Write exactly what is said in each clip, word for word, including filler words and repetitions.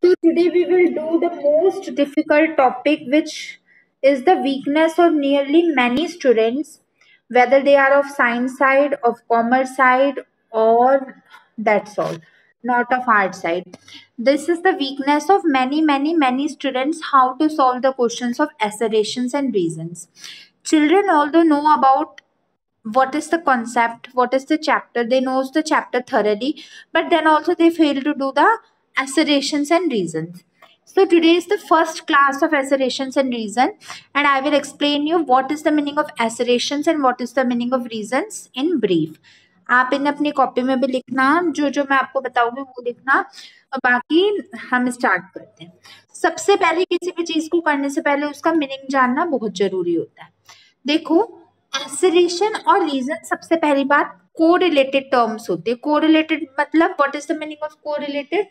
So today we will do the most difficult topic, which is the weakness of nearly many students, whether they are of science side, of commerce side, or that's all, not of art side. This is the weakness of many, many, many students, how to solve the questions of assertions and reasons. Children, although know about what is the concept, what is the chapter, they knows the chapter thoroughly, but then also they fail to do the assertions and reasons. So today is the first class of assertions and reason, and I will explain you what is the meaning of assertions and what is the meaning of reasons in brief. आप इन्हें अपनी copy में भी लिखना, जो जो मैं आपको बताऊंगी वो लिखना, और बाकी हम स्टार्ट करते हैं. सबसे पहले किसी भी चीज को करने से पहले उसका मीनिंग जानना बहुत जरूरी होता है. देखो, एसरेशन और रीजन सबसे पहली बात कोरिलेटेड टर्म्स होते हैं. कोरिलेटेड मतलब what is the meaning of correlated?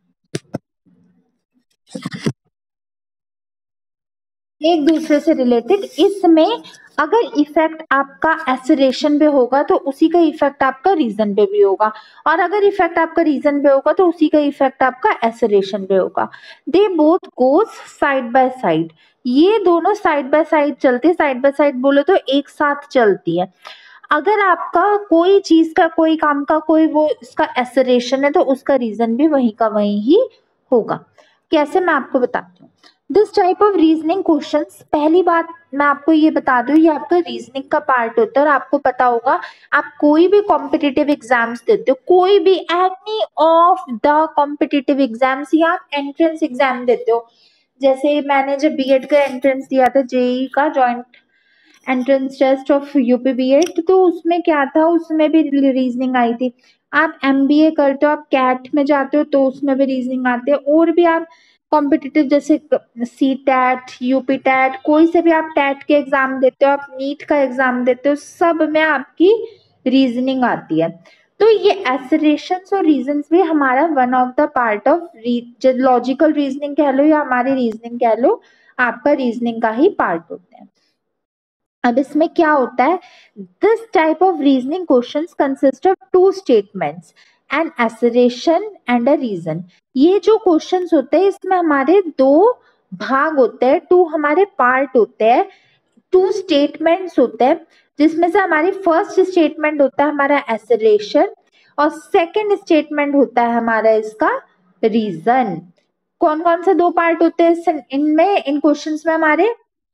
एक दूसरे से रिलेटेड. इसमें अगर इफेक्ट आपका एसरेशन पे होगा तो उसी का इफेक्ट आपका रीजन पे भी होगा, और अगर इफेक्ट आपका रीजन पे होगा तो उसी का इफेक्ट आपका एसरेशन पे होगा. They both goes side by side. ये दोनों साइड बाय साइड चलते, साइड बाय साइड बोले तो एक साथ चलती है. अगर आपका कोई चीज का, कोई काम का कोई वो इसका एसरेशन है तो उसका रीजन भी वही का वही ही होगा. कैसे, मैं आपको बताती हूँ. This type of reasoning questions, पहली बात मैं आपको ये बता दूं, ये आपका रीजनिंग का पार्ट होता है. और आपको पता होगा, आप कोई भी कॉम्पिटिटिव एग्जाम्स देते हो, कोई भी any of the competitive exams या आप एंट्रेंस एग्जाम देते हो. जैसे मैंने जब बीएड का एंट्रेंस दिया था, जेई का joint entrance test of UP BEd, तो उसमें क्या था, उसमें भी रीजनिंग आई थी. आप एमबीए करते हो, आप कैट में जाते हो तो उसमें भी रीजनिंग आती है. और भी आप कॉम्पिटिटिव जैसे सी टैट, यूपी टैट, कोई से भी आप टैट के एग्जाम देते हो, आप नीट का एग्जाम देते हो, सब में आपकी रीजनिंग आती है. तो ये एसरेशंस और रीजंस भी हमारा one of the part of logical reasoning कह लो या हमारी रीजनिंग कह लो, आपका रीजनिंग का ही पार्ट होते हैं. अब इसमें क्या होता है, this type of reasoning questions consist of two statements, an assertion and a reason. ये जो क्वेश्चंस होते हैं इसमें हमारे दो भाग होते हैं, टू हमारे पार्ट होते हैं, टू स्टेटमेंट्स होते हैं, जिसमें से हमारी फर्स्ट स्टेटमेंट होता है हमारा एसरेशन और सेकंड स्टेटमेंट होता है हमारा इसका रीजन. कौन कौन से दो पार्ट होते हैं इनमें, इन क्वेश्चंस में हमारे?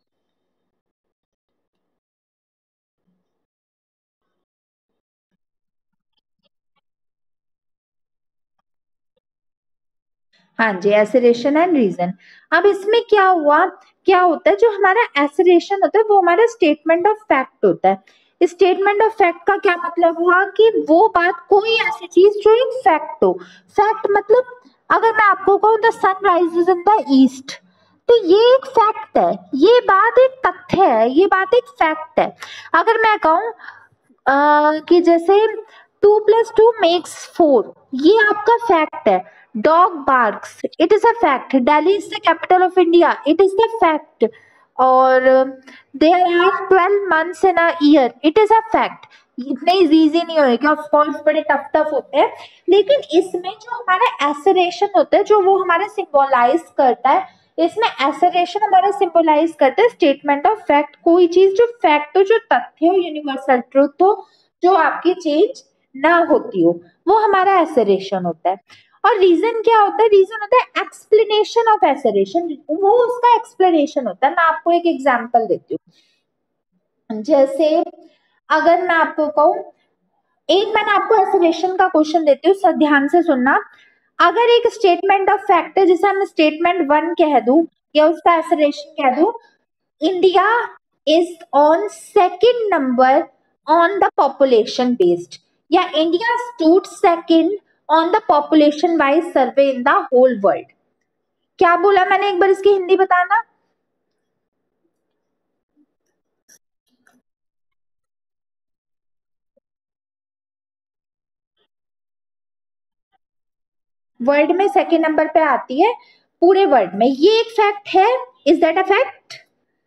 हाँ जी, एसरेशन एंड रीजन. अब इसमें क्या हुआ, क्या होता है, जो हमारा एसरेशन होता है वो हमारा स्टेटमेंट ऑफ फैक्ट होता है. स्टेटमेंट ऑफ फैक्ट का क्या मतलब हुआ कि वो बात, कोई ऐसी चीज जो एक फैक्ट हो. फैक्ट मतलब अगर मैं आपको कहूँ the sun rises in the east, तो ये एक फैक्ट है, ये बात एक तथ्य है, ये बात एक फैक्ट है. अगर मैं कहूँ कि जैसे two plus two makes four, ये आपका फैक्ट है. Dog barks, it is a fact. Delhi is the capital of India, it is the fact. और there are twelve months in a year, it is a fact. इतने easy नहीं होएगा, of course बड़े tough tough होते हैं, लेकिन इसमें जो हमारा एसरेशन होता है, जो वो हमारा सिंबलाइज करता है, इसमें एसरेशन हमारा सिंबलाइज करता है स्टेटमेंट ऑफ फैक्ट. कोई चीज जो फैक्ट हो, जो तथ्य हो, यूनिवर्सल ट्रुथ हो, जो आपकी चेंज ना होती हो, वो हमारा एसरेशन होता है. और रीजन क्या होता है, रीजन होता है एक्सप्लेनेशन ऑफ एसरेशन, वो उसका एक्सप्लेनेशन होता है. मैं आपको एक एग्जांपल देती हूँ. जैसे अगर मैं आपको कहूँ, एक मैंने आपको एसरेशन का क्वेश्चन देती हूँ, सब ध्यान से सुनना. अगर एक स्टेटमेंट ऑफ फैक्ट है जिसे हम स्टेटमेंट वन कह दूं या उसका एसरेशन कह दूं, India is on second number on the population based, या India stood second on the population wise survey in the whole world. क्या बोला मैंने, एक बार इसकी हिंदी बताना. वर्ल्ड में सेकंड नंबर पे आती है पूरे वर्ल्ड में, ये एक फैक्ट है. Is that a fact?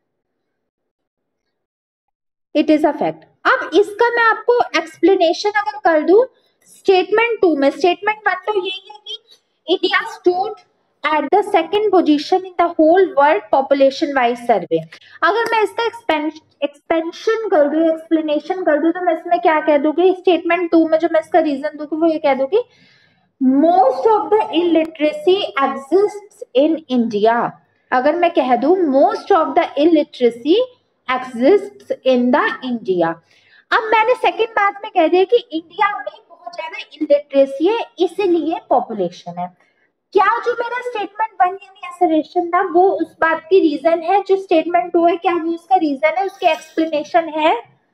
It is a fact. अब इसका मैं आपको एक्सप्लेनेशन अगर कर दूं स्टेटमेंट टू में, स्टेटमेंट वन तो यही है कि India stood at the second position in the whole world population wise survey. अगर मैं इसका एक्सपेंशन कर दूं, एक्सप्लेनेशन कर दूं, तो मैं इसमें क्या कह दूंगी, स्टेटमेंट टू में जो मैं इसका रीजन दूंगी वो ये कह दूंगी, most of the illiteracy exist in India. अगर मैं कह दूं most of the illiteracy exist in the India, अब मैंने सेकंड बात में कह दिया कि इंडिया में बहुत ज्यादा इलिटरेसी है इसलिए पॉपुलेशन है। क्या जो मेरा स्टेटमेंट वन यानी असरेशन था वो उस बात की रीजन है, जो स्टेटमेंट टू है क्या वो उसका रीजन है, उसके एक्सप्लेनेशन है?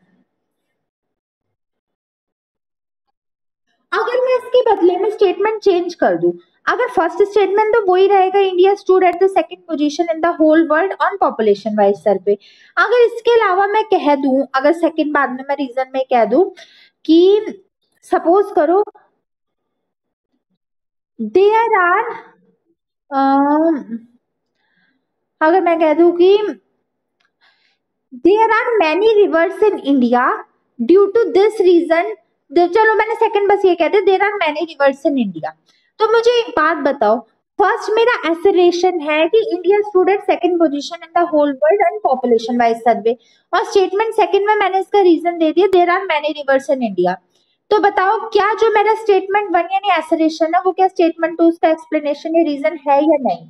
अगर मैं इसके बदले में स्टेटमेंट चेंज कर दूं, अगर फर्स्ट स्टेटमेंट तो वही रहेगा, India stood at the second position in the whole world on population wise survey. अगर इसके अलावा मैं कह दूं, अगर सेकंड बाद में मैं रीजन में कह दूं कि सपोज करो देयर आर, अगर मैं कह दूं कि there are many rivers in India due to this reason, चलो मैंने सेकंड बस ये कहते there are many rivers in India. तो मुझे एक बात बताओ, फर्स्ट मेरा एसरेशन है कि India stood at second position in the whole world and population wise survey, और स्टेटमेंट सेकंड में मैंने इसका रीजन दे दिया there are many rivers in India. तो बताओ क्या जो मेरा स्टेटमेंट वन यानी एसरेशन है वो क्या स्टेटमेंट टू उसका एक्सप्लेनेशन या रीजन है या नहीं?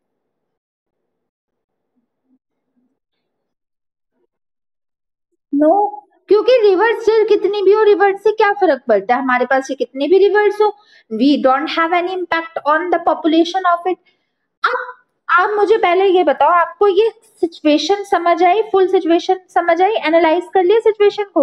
नो, क्योंकि रिवर्स से कितनी भी हो, रिवर्स से क्या फर्क पड़ता है, हमारे पास ये कितने भी रिवर्स हो, we don't have any impact on the population of it. अब आप मुझे पहले ये बताओ, आपको ये सिचुएशन समझ आई, फुल सिचुएशन समझ आई, एनालाइज कर लिया सिचुएशन को?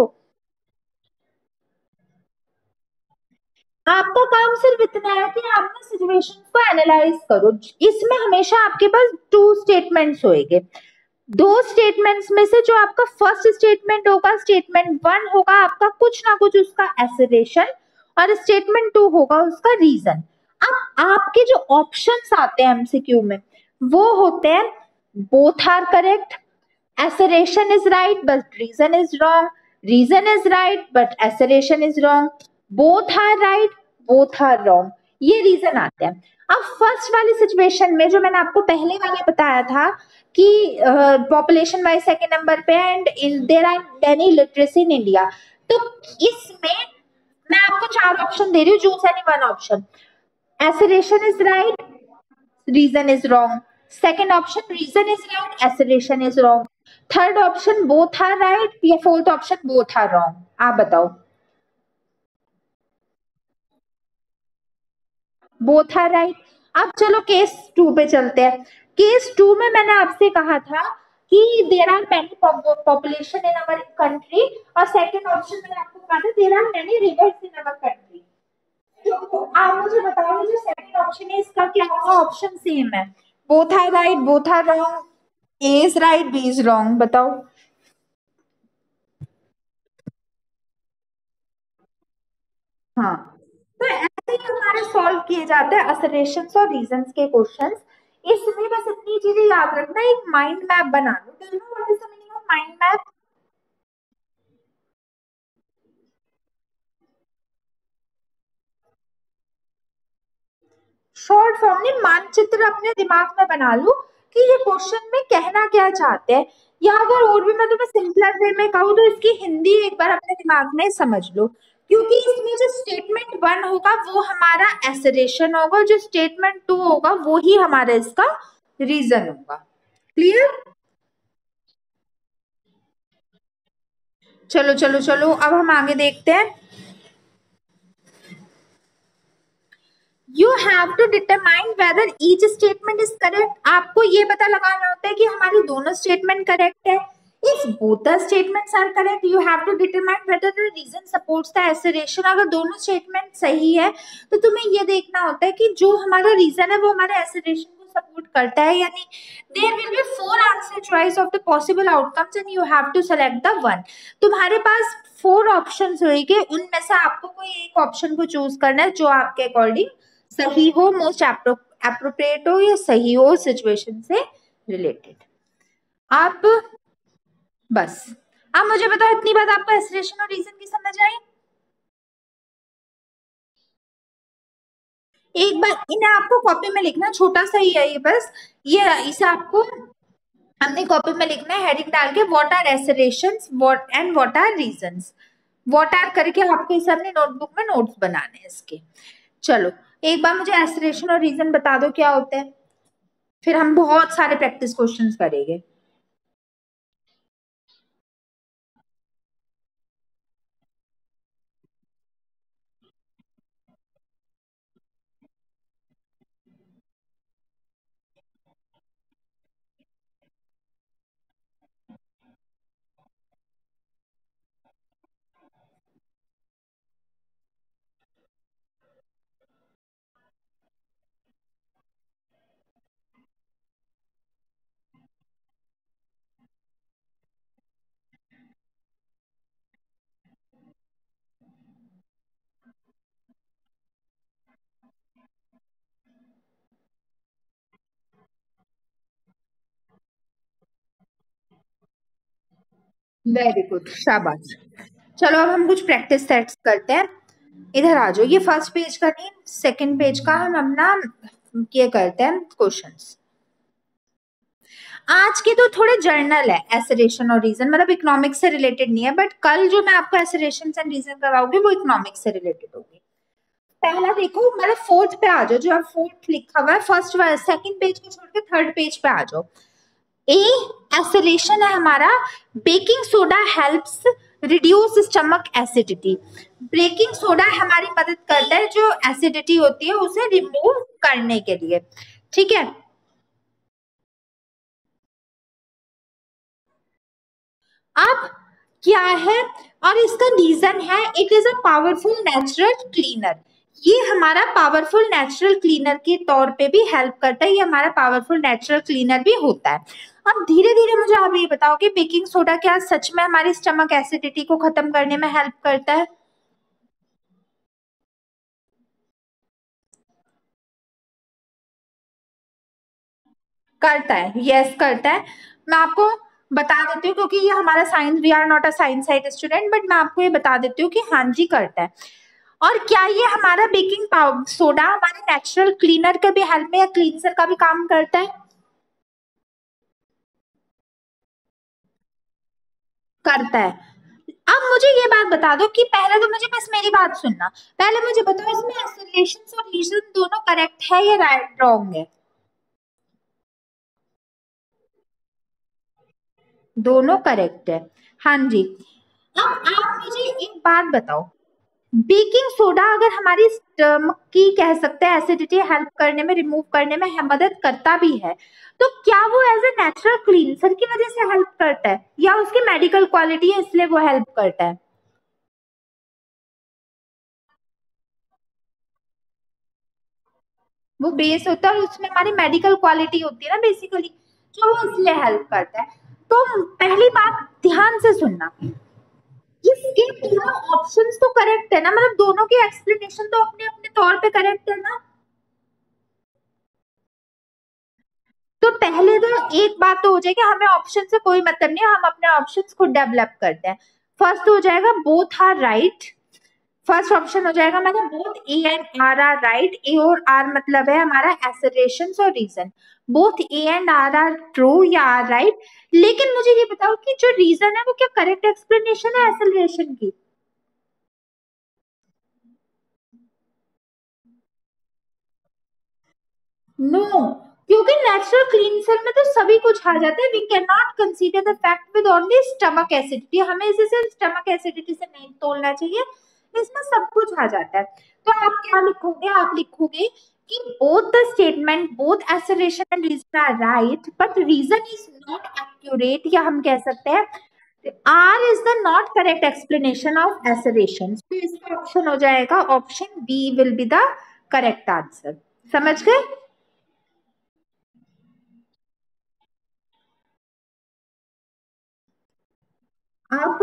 आपका काम सिर्फ इतना है कि आप ना सिचुएशन को एनालाइज करो। इसमें हमेशा आपके पास टू स्टेटमेंट्स होंगे, दो स्टेटमेंट्स में से जो आपका फर्स्ट स्टेटमेंट होगा, स्टेटमेंट वन होगा आपका कुछ ना कुछ उसका एसरेशन, और स्टेटमेंट टू होगा उसका रीजन। अब आपके जो ऑप्शंस आते हैं एमसीक्यू में वो होते हैं both are correct, assertion is right but reason is wrong, reason is right but assertion is wrong, both are right both are wrong, ये रीजन आते हैं। अब फर्स्ट वाली सिचुएशन में जो मैंने आपको पहले वाले बताया था कि पॉपुलेशन वाइज सेकंड नंबर पे and there are many literacy in India, तो इसमें मैं आपको चार ऑप्शन दे रही हूँ, choose any one option. assertion is right, reason is wrong, second option reason is right, assertion is wrong, third option both are right, या fourth option both are wrong, आप बताओ। Both are right. अब चलो case to पे चलते हैं। Case to में मैंने आपसे कहा था कि there are many population in our country, और सेकंड ऑप्शन मैंने आपको कहा था there are many rivers in our country. तो आप मुझे बताओ जो सेकंड ऑप्शन है इसका क्या होगा? ऑप्शन सेम है, both are right both are wrong, A is right B is wrong, बताओ। हाँ, तो ऐसे ही हमारे सॉल्व किए जाते हैं असर्शंस और रीजंस के क्वेश्चंस। इसमें बस इतनी चीजें याद रखना, एक माइंड मैप बना लो। Do you know what is the meaning of mind map? Short form में मानचित्र अपने दिमाग में बना लो कि ये क्वेश्चन में कहना क्या चाहते हैं, या अगर और भी मैं तुम्हें सिंपलर वे में कहूँ तो इसकी हिंदी एक बार अपने दिमाग में समझ लो। क्योंकि इसमें जो स्टेटमेंट वन होगा वो हमारा एसरेशन होगा, जो स्टेटमेंट टू होगा वो ही हमारा इसका रीजन होगा। क्लियर? चलो चलो चलो अब हम आगे देखते हैं। You have to determine whether each statement is correct. आपको ये पता लगाना होता है कि हमारी दोनों स्टेटमेंट करेक्ट है। If both the statements are correct you have to determine whether the reason supports the assertion. अगर दोनों स्टेटमेंट सही है तो तुम्हें ये देखना होता है कि जो हमारा रीजन है वो हमारे एसरेशन को सपोर्ट करता है या नहीं। There will be four answer choice of the possible outcomes and you have to select the one. तुम्हारे पास फोर ऑप्शंस होंगे, उनमें से आपको कोई एक ऑप्शन को चूज करना है जो आपके अकॉर्डिंग सही हो, मोस्ट एप्रोप्रिएट हो, या सही हो सिचुएशन से रिलेटेड। आप बस आप मुझे बताओ, इतनी बात आपको एसरेशन और रीजन की समझ आई? एक बार इन्हें आपको कॉपी में लिखना, छोटा सा ही है ये बस, ये इसे आपको हमने कॉपी में लिखना है हेडिंग डाल के, what are assertions what and what are reasons, what are करके आपको इसे अपने नोटबुक में नोट्स बनाने हैं इसके। चलो एक बार मुझे एसरेशन और रीजन बता दो क्या होते हैं, फिर हम बहुत सारे प्रैक्टिस क्वेश्चंस करेंगे। वेरी गुड, शाबाश। चलो अब हम कुछ प्रैक्टिस सेट्स करते हैं, इधर आ जाओ। ये फर्स्ट पेज का नहीं, सेकंड पेज का हम अपना ये करते हैं क्वेश्चंस। आज के तो थोड़े जर्नल है, एसरेशन और रीजन, मतलब इकोनॉमिक्स से रिलेटेड नहीं है, बट कल जो मैं आपको एसरेशन एंड रीजन करवाऊंगी वो इकोनॉमिक्स से रिलेटेड होगी। पहला देखो, मतलब फोर्थ पे आ जाओ, जो आप फोर्थ लिखा हुआ है, फर्स्ट सेकंड पेज को छोड़ के थर्ड पेज पे आ जाओ। ए एसरेशन है हमारा, baking soda helps reduce stomach acidity. Baking soda हमारी मदद करता है जो एसिडिटी होती है उसे रिमूव करने के लिए, ठीक है। अब क्या है, और इसका रीजन है, it is a powerful natural cleaner. ये हमारा पावरफुल नेचुरल क्लीनर के तौर पे भी हेल्प करता है, ये हमारा पावरफुल नेचुरल क्लीनर भी होता है। अब धीरे धीरे मुझे आप ये बताओ कि बेकिंग सोडा क्या सच में हमारी स्टमक एसिडिटी को खत्म करने में हेल्प करता है? करता है, यस करता है। मैं आपको बता देती हूँ, क्योंकि ये हमारा science, we are not a science side student, but मैं आपको ये बता देती हूँ कि हाँ जी करता है। और क्या ये हमारा बेकिंग सोडा हमारे नेचुरल क्लीनर का भी हेल्प में या क्लींसर का भी काम करता है? करता है। अब मुझे ये बात बता दो कि पहले तो मुझे बस मेरी बात सुनना, पहले मुझे बताओ इसमें एसोसिएशन और रीजन दोनों करेक्ट है या राइट रॉन्ग है? दोनों करेक्ट है, हाँ जी। अब आप मुझे एक बात बताओ, बेकिंग सोडा अगर हमारी स्टमक की कह सकते हैं एसिडिटी हेल्प करने में, रिमूव करने में मदद करता भी है, तो क्या वो एज ए नेचुरल क्लींसर की वजह से हेल्प करता है या उसकी मेडिकल क्वालिटी है इसलिए वो हेल्प करता है? वो बेस होता है और उसमें हमारी मेडिकल क्वालिटी होती है ना बेसिकली, जो वो इसलिए हेल्प करता है। तो पहली बात ध्यान से सुनना, इसके दोनों ऑप्शंस तो करेक्ट है ना, मतलब दोनों की एक्सप्लेनेशन तो अपने अपने तौर पे करेक्ट है ना। तो पहले तो एक बात तो हो जाएगी, हमें ऑप्शन से कोई मतलब नहीं है, हम अपने ऑप्शंस खुद डेवलप करते हैं। फर्स्ट हो जाएगा both are right, first option हो जाएगा हमारा both A and R are right. A और आर मतलब है हमारा एसरेशन और reason, both A and R are true या आर राइट। लेकिन मुझे ये बताओ कि जो रीजन है वो क्या करेक्ट एक्सप्लेनेशन है एसरेशन की? नो no, क्योंकि नेचुरल क्लींसर में तो सभी कुछ आ जाता है। We can not consider the fact with only stomach acidity, हमें इसे सिर्फ स्टमक एसिडिटी से नहीं तोलना चाहिए, इसमें सब कुछ आ जाता है। तो आप क्या लिखोगे, आप लिखोगे कि both the statement both assertion and reason are right but reason is not accurate, या हम कह सकते हैं R is the not correct explanation of assertion. तो इसका ऑप्शन हो जाएगा option B will be the correct answer. समझ गए आप?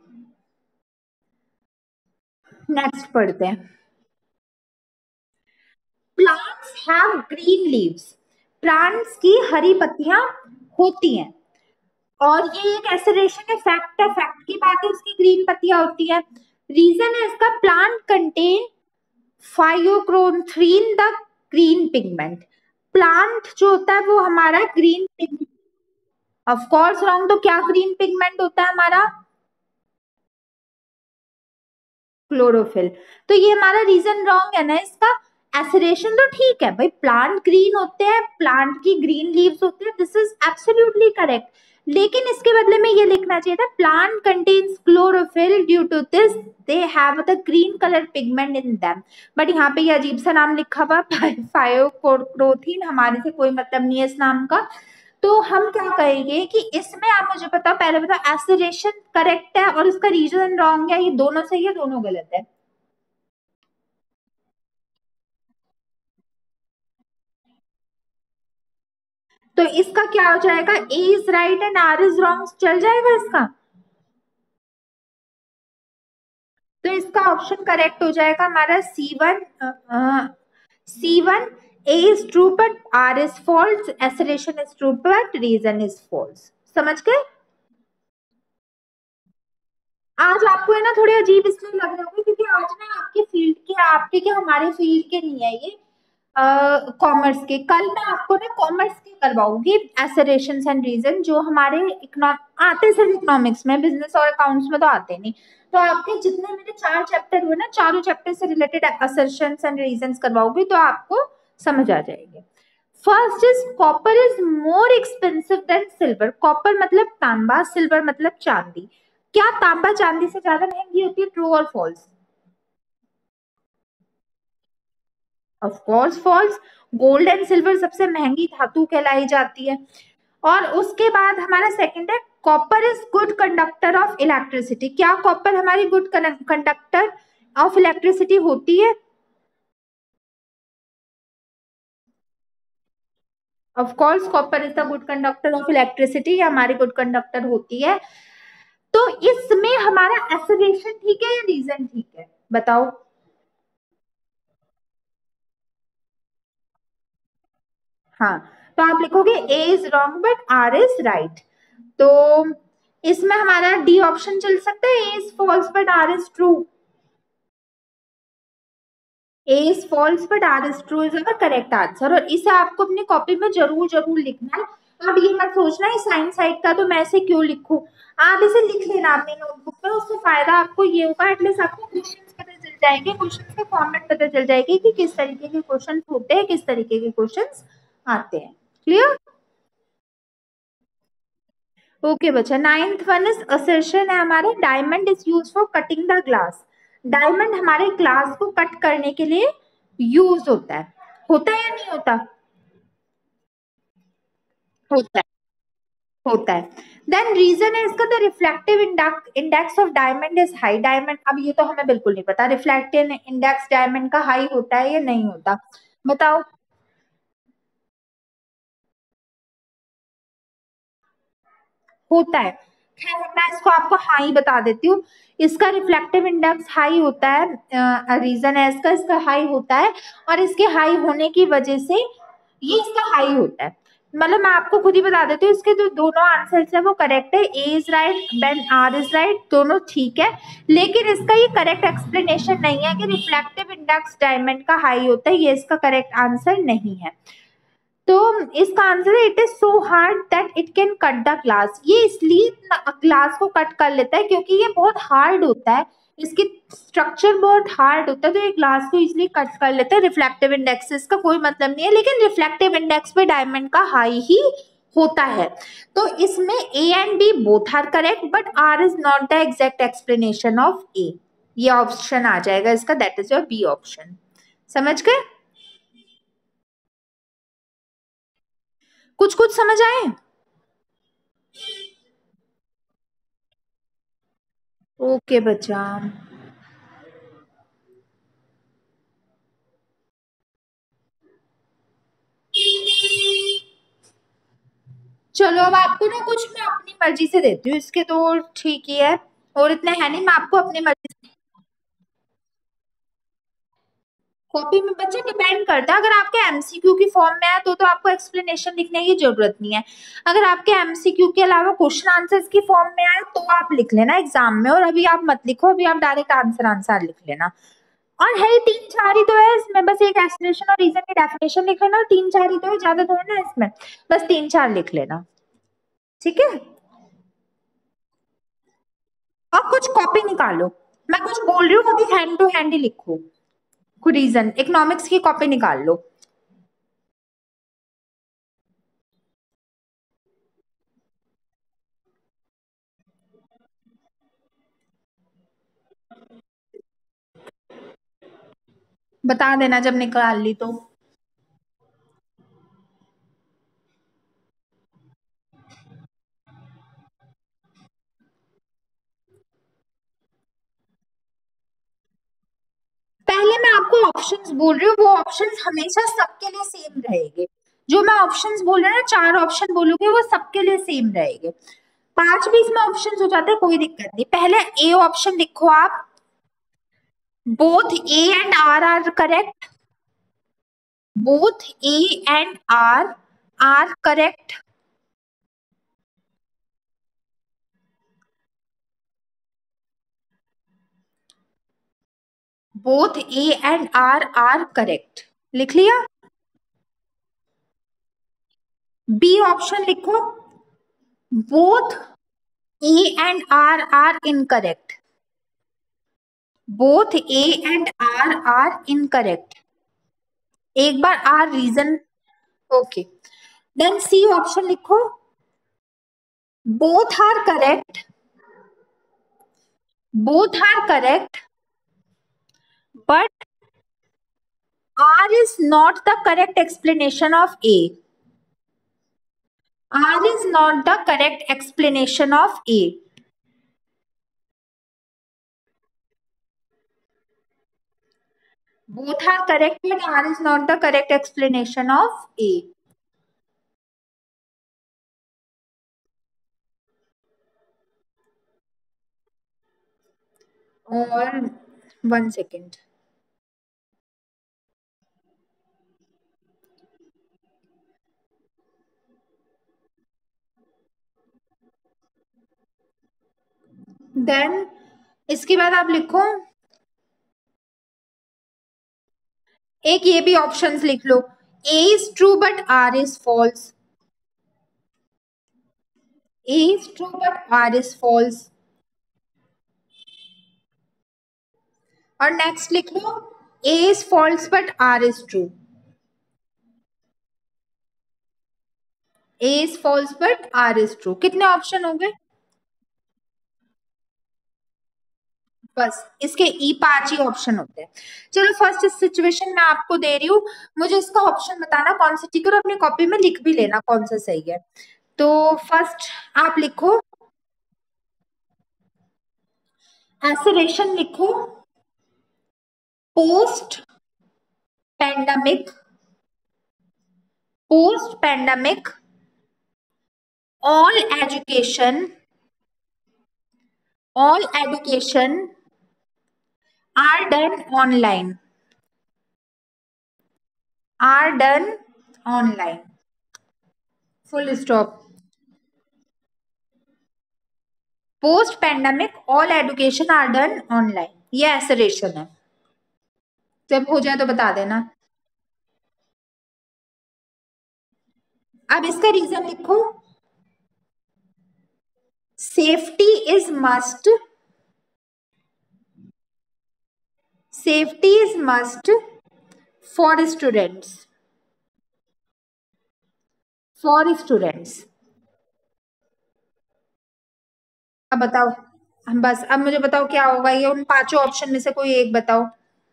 नेक्स्ट पढ़ते हैं। Plants have green leaves, plants की हरी पत्तियां होती हैं, और ये एक एसरेशन है, फैक्ट है, फैक्ट की बात है, उसकी ग्रीन पत्तियां होती है। रीजन है इसका, plant contain phycoerythrin the green pigment. Plant जो होता है वो हमारा green pigment, of course wrong. तो क्या ग्रीन पिगमेंट होता है हमारा? क्लोरोफिल। तो ये हमारा रीजन रॉन्ग है ना इसका। एसरेशन तो ठीक है भाई, प्लांट ग्रीन होते हैं, प्लांट की ग्रीन लीव्स होती है, दिस इज एब्सोल्युटली करेक्ट। लेकिन इसके बदले में ये लिखना चाहिए था plant contains chlorophyll due to this they have the green colour pigment in them. But यहाँ पे ये अजीब सा नाम लिखा हुआ फाइयोक्रोथीन, हमारे से कोई मतलब नहीं है इस नाम का। तो हम क्या कहेंगे कि इसमें आप मुझे बताओ, पहले बताओ एसरेशन करेक्ट है और इसका रीजन रॉन्ग है, ये दोनों सही है दोनों गलत है? तो इसका क्या हो जाएगा? A is right and R is wrong चल जाएगा इसका। तो इसका ऑप्शन करेक्ट हो जाएगा हमारा C one. C one, A is true but R is false, assertion is true but reason is false. समझ गए? आज आपको है ना थोड़े अजीब इसलिए लग रहे होंगे क्योंकि आज ना आपके फील्ड के, आपके क्या हमारे फील्ड के नहीं है ये, कॉमर्स के। कल मैं आपको ना कॉमर्स के करवाऊंगी एसरेशंस एंड रीजन, जो हमारे इकोनॉम आते सिर्फ इकोनॉमिक्स में, बिजनेस और अकाउंट्स में तो आते नहीं। तो आपके जितने मेरे चार चैप्टर हुए ना, चारों चैप्टर से रिलेटेड असर्शंस एंड रीजंस करवाऊंगी तो आपको समझ आ जाएंगे। First is copper is more expensive than silver. Copper मतलब तांबा, सिल्वर मतलब चांदी। क्या तांबा चांदी से ज्यादा महंगी होती है? ट्रू और false? Of course false. Gold and silver सबसे महंगी धातु कहलाई जाती है। और उसके बाद हमारा सेकंड है copper is good conductor of electricity. क्या कॉपर हमारी गुड कंडक्टर ऑफ इलेक्ट्रिसिटी होती है? Of course copper is the good conductor of electricity, ये हमारी गुड कंडक्टर होती है। तो इसमें हमारा एसोसिएशन ठीक है या रीजन ठीक है? बताओ। हाँ, तो आप लिखोगे A is wrong but R is right. तो इसमें हमारा डी ऑप्शन चल सकता है, A is false but R is true. A is false but R is true is our correct answer. और इसे आपको अपनी कॉपी में जरूर जरूर लिखना है। अब ये मत सोचना है साइंस साइड का तो मैं इसे क्यों लिखूं, आप इसे लिख लेना अपनी नोटबुक में। उससे फायदा आपको ये होगा, एटलीस्ट आपको क्वेश्चंस पता चल जाएंगे, क्वेश्चंस के फॉर्मेट पता चल जाएगी कि किस तरीके के क्वेश्चंस होते हैं, किस तरीके के क्वेश्चंस आते हैं। क्लियर? ओके बच्चा, नाइन्थ वन इज असर्शन है हमारा diamond is use for cutting the glass. Diamond हमारे ग्लास को कट करने के लिए यूज होता है। होता है या नहीं होता? होता है। होता है। देन रीजन है इसका, the reflective index of diamond is high. Diamond, अब ये तो हमें बिल्कुल नहीं पता रिफ्लेक्टिव इंडेक्स डायमंड का हाई होता है या नहीं होता, बताओ। होता है। खैर मैं इसको आपको हाई बता देती हूँ। इसका रिफ्लेक्टिव इंडेक्स हाई होता है, रीजन है इसका, इसका हाई होता है। और इसके हाई होने की वजह से ये इसका हाई होता है। मतलब मैं आपको खुद ही बता देती हूँ, इसके जो दोनों आंसर्स है वो करेक्ट है। A is right then R is right, दोनों ठीक है। लेकिन इसका ये करेक्ट एक्सप्लेनेशन नहीं है कि रिफ्लेक्टिव इंडेक्स डायमंड का हाई होता है, ये इसका करेक्ट आंसर नहीं है। तो इसका आंसर है it is so hard that it can cut the glass. ये इसलिए ग्लास को कट कर लेता है क्योंकि ये बहुत हार्ड होता है, इसकी स्ट्रक्चर बहुत हार्ड होता है, तो ये ग्लास को इजिली कट कर लेता है। रिफ्लेक्टिव इंडेक्स इसका कोई मतलब नहीं है, लेकिन रिफ्लेक्टिव इंडेक्स पे डायमंड का हाई ही होता है। तो इसमें A and B both are correct but R is not the exact explanation of A. ये ऑप्शन आ जाएगा इसका, that is your B option. समझ गए? कुछ कुछ समझ आए? ओके बच्चा। चलो अब आपको ना कुछ मैं अपनी मर्जी से देती हूँ, इसके तो ठीक ही है और इतने है नहीं, मैं आपको अपनी मर्जी से। कॉपी में बच्चे डिपेंड करता है, अगर आपके एमसीक्यू की फॉर्म में है तो तो आपको एक्सप्लेनेशन लिखने की जरूरत नहीं है। अगर आपके एमसीक्यू के अलावा क्वेश्चन आंसर्स की फॉर्म में आए तो आप लिख लेना एग्जाम में, और अभी आप मत लिखो, अभी आप डायरेक्ट आंसर आंसर लिख लेना। और है तीन चार ही तो है इसमें, बस एक एस्टिमेशन और रीजन की डेफिनेशन लिख लेना, तीन चार ही तो है, ज्यादा थोड़ा ना इसमें, बस तीन चार लिख लेना, ठीक है। और कुछ कॉपी निकालो, मैं कुछ बोल रही हूँ अभी हैंड टू हैंड ही लिखो, कोई रीजन इकोनॉमिक्स की कॉपी निकाल लो। बता देना जब निकाल ली तो। पहले मैं आपको ऑप्शंस बोल रही हूँ, वो ऑप्शंस हमेशा सबके लिए सेम रहेंगे, जो मैं ऑप्शंस बोल रही हूँ ना, चार ऑप्शन बोलूंगी वो सबके लिए सेम रहेंगे, पांच भी इसमें ऑप्शंस हो जाते हैं कोई दिक्कत नहीं। पहले ए ऑप्शन लिखो आप, both A and R are correct, both A and R are correct, both A and R are correct, लिख लिया। बी ऑप्शन लिखो, both A and R are incorrect, both A and R are incorrect, एक बार R reason, okay. Then C option लिखो, both are correct, both are correct but R is not the correct explanation of A. R is not the correct explanation of A. Both are correct but R is not the correct explanation of A. और one second. Then इसके बाद आप लिखो, एक ये भी options लिख लो, A is true but R is false. A is true but R is false. और नेक्स्ट लिख लो, A is false but R is true. A is false but R is true. कितने ऑप्शन हो गए? बस इसके ई पांच ही ऑप्शन होते हैं। चलो फर्स्ट सिचुएशन मैं आपको दे रही हूँ, मुझे इसका ऑप्शन बताना कौन सा ठीक है, और अपनी कॉपी में लिख भी लेना कौन सा सही है। तो फर्स्ट आप लिखो, एसरेशन लिखो, post pandemic, post pandemic all education, all education are done online, are done online, full stop. Post pandemic all education are done online, ये एसरेशन है। जब हो जाए तो बता देना। अब इसका रीजन लिखो, safety is must, safety is must for students, for students. अब बताओ, हम बस अब मुझे बताओ क्या होगा, ये उन पांचों ऑप्शन में से कोई एक बताओ।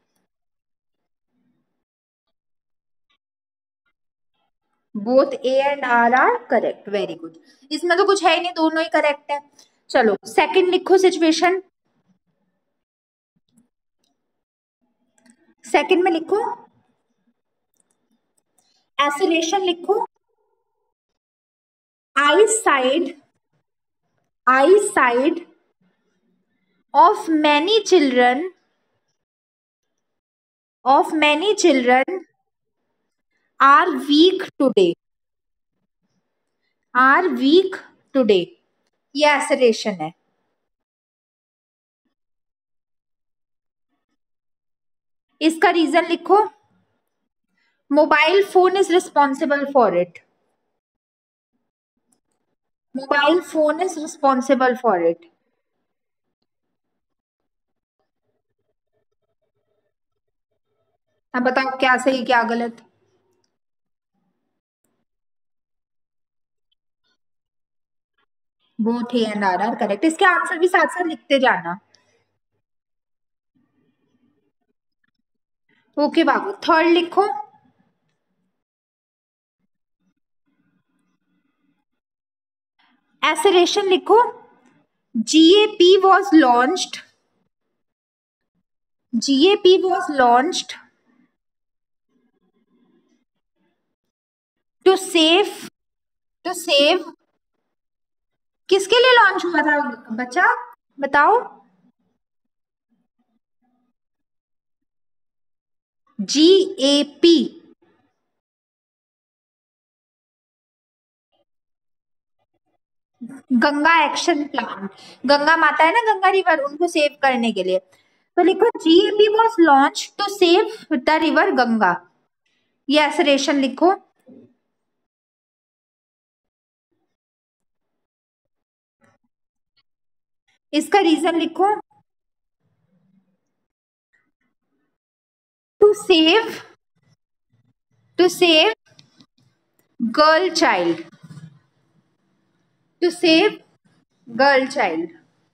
Both A and R are correct, very good, इसमें तो कुछ है ही नहीं, दोनों ही करेक्ट है। चलो सेकंड लिखो सिचुएशन, सेकंड में लिखो, एसोलेशन लिखो, eyesight, eyesight of many children, of many children are weak today, are weak today, ये assertion है। इसका रीजन लिखो, mobile phone is responsible for it, mobile phone is responsible for it. अब बताओ क्या सही क्या गलत। Both A and R are correct. इसके आंसर भी साथ साथ लिखते जाना। ओके बाबू, थर्ड लिखो, एसरेशन लिखो, GAP was launched, GAP was launched to save, to save, किसके लिए लॉन्च हुआ था बच्चा, बताओ। GAP, Ganga action plan, Ganga माता है ना, गंगा रिवर, उनको सेव करने के लिए। तो लिखो GAP was launch to save the river Ganga, ये एसरेशन लिखो। इसका रीजन लिखो, to save, to save girl child, to save girl child.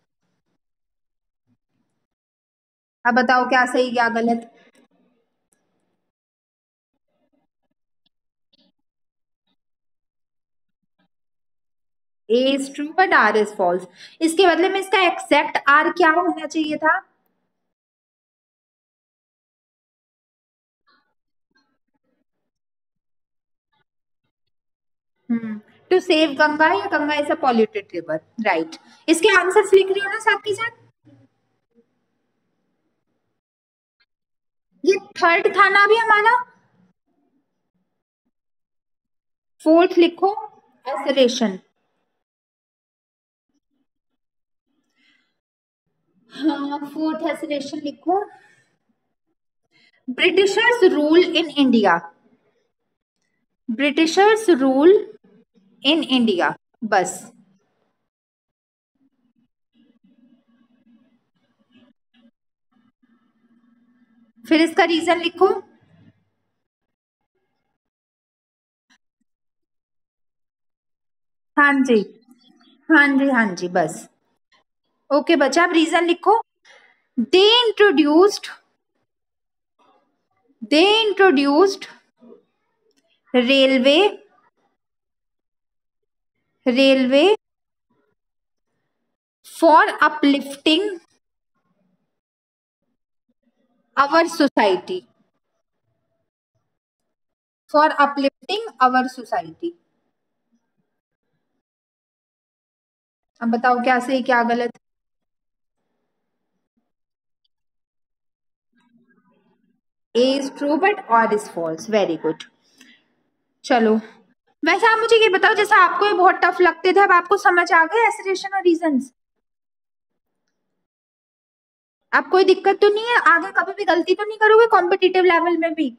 अब बताओ क्या सही क्या गलत। A is true but R is false. इसके बदले में इसका एग्जैक्ट आर क्या होना चाहिए था, हम्म, टू सेव गंगा या Ganga is a polluted river, right. इसके आंसर्स लिख रही हो ना साथ के साथ। ये थर्ड था ना अभी हमारा, फोर्थ लिखो, एसरेशन। हाँ, फोर्थ एसरेशन लिखो, Britishers rule in India, Britishers rule in India, बस। फिर इसका रीजन लिखो, हाँ जी, हाँ जी, हाँ जी, बस। ओके बच्चा, अब रीजन लिखो, they introduced, they introduced railway, railway for uplifting our society, for uplifting our society. अब बताओ क्या सही क्या गलत। A is true but R is false, very good. चलो, वैसे आप मुझे ये बताओ, जैसे आपको ये बहुत टफ लगते थे, अब आपको समझ आ गए एसरेशन और रीजंस। अब कोई दिक्कत तो नहीं है, आगे कभी भी गलती तो नहीं करोगे कॉम्पिटिटिव लेवल में भी।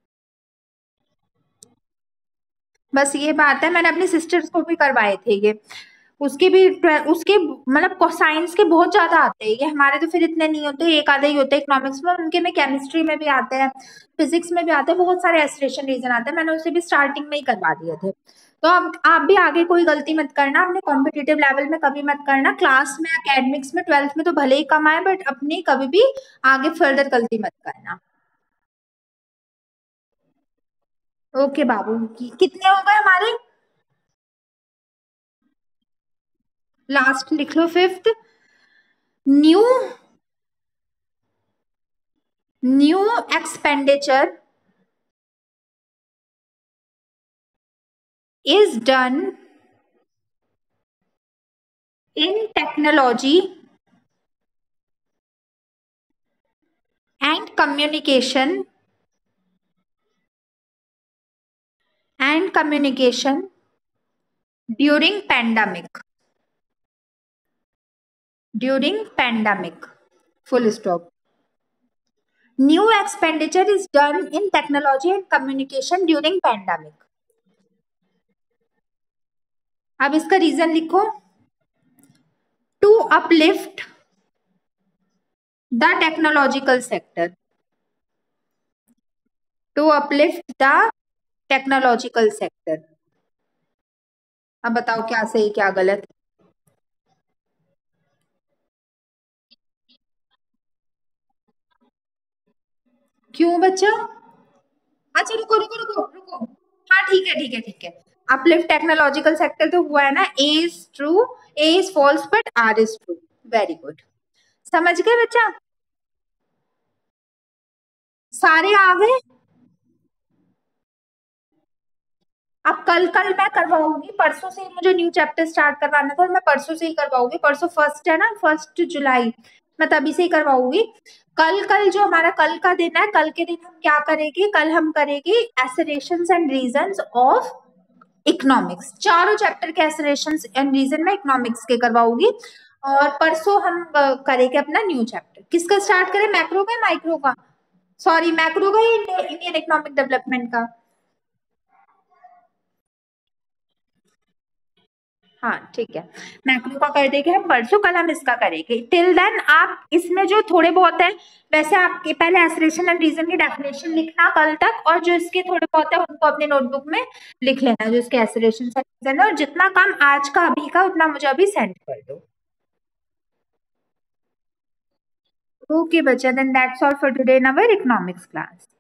बस ये बात है, मैंने अपनी सिस्टर्स को भी करवाए थे ये, उसके भी उसके मतलब साइंस के बहुत ज्यादा आते हैं, ये हमारे तो फिर इतने नहीं होते, एक आधे ही होते हैं इकोनॉमिक्स में, उनके में केमिस्ट्री में भी आते हैं, फिजिक्स में भी आते हैं, बहुत सारे एस्ट्रेशन रीजन आते हैं, मैंने उसे भी स्टार्टिंग में ही करवा दिए थे। तो अब आप भी आगे कोई गलती मत करना, अपने कॉम्पिटिटिव लेवल में कभी मत करना, क्लास में एकेडमिक्स में ट्वेल्थ में तो भले ही कम आए, बट अपनी कभी भी आगे फर्दर गलती मत करना। ओके बाबू, कितने हो गए हमारे, लास्ट लिख लो, fifth, new, new expenditure is done in technology and communication and communication during pandemic, during pandemic, full stop, new expenditure is done in technology and communication during pandemic. अब इसका रीजन लिखो, to uplift the technological sector, to uplift the technological sector. अब बताओ क्या सही क्या गलत। क्यों बच्चा? अच्छा रुको रुको रुको रुको, हाँ ठीक है ठीक है ठीक है। अपलिफ्ट टेक्नोलॉजिकल सेक्टर तो हुआ है ना, A is true, A is false but R is true. Very good, समझ गए बच्चा? सारे आ गए। अब कल कल मैं करवाऊंगी, परसों से मुझे न्यू चैप्टर स्टार्ट करवाना था और मैं परसों से ही करवाऊंगी। परसों फर्स्ट है ना, फर्स्ट जुलाई, मैं तभी से ही करवाऊंगी। कल कल जो हमारा कल का दिन है, कल के दिन हम क्या करेंगे, कल हम करेंगे assertions and reasons of economics. चारों चैप्टर के एसरेशंस एंड रीजन में इकोनॉमिक्स के करवाऊंगी। और परसों हम अ, करेंगे अपना न्यू चैप्टर। किसका स्टार्ट करें, मैक्रो का या माइक्रो का? सॉरी, मैक्रो का या इंडियन इकोनॉमिक डेवलपमेंट का? हाँ ठीक है, मैक्रो का कर देंगे हम परसों, कल हम इसका करेंगे। टिल देन आप इसमें जो थोड़े बहुत है, वैसे आपके पहले एसरेशन एंड रीजन की डेफिनेशन लिखना कल तक, और जो इसके थोड़े बहुत है उनको अपने नोटबुक में लिख लेना, जो इसके एसरेशन एंड रीजन है। और जितना काम आज का अभी का उतना मुझे अभी सेंड कर दो। ओके बच्चा, then that's all for today in our economics class.